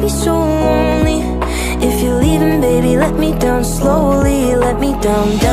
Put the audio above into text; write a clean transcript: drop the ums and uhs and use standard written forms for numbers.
be so lonely. If you're leaving, baby, let me down slowly, let me down.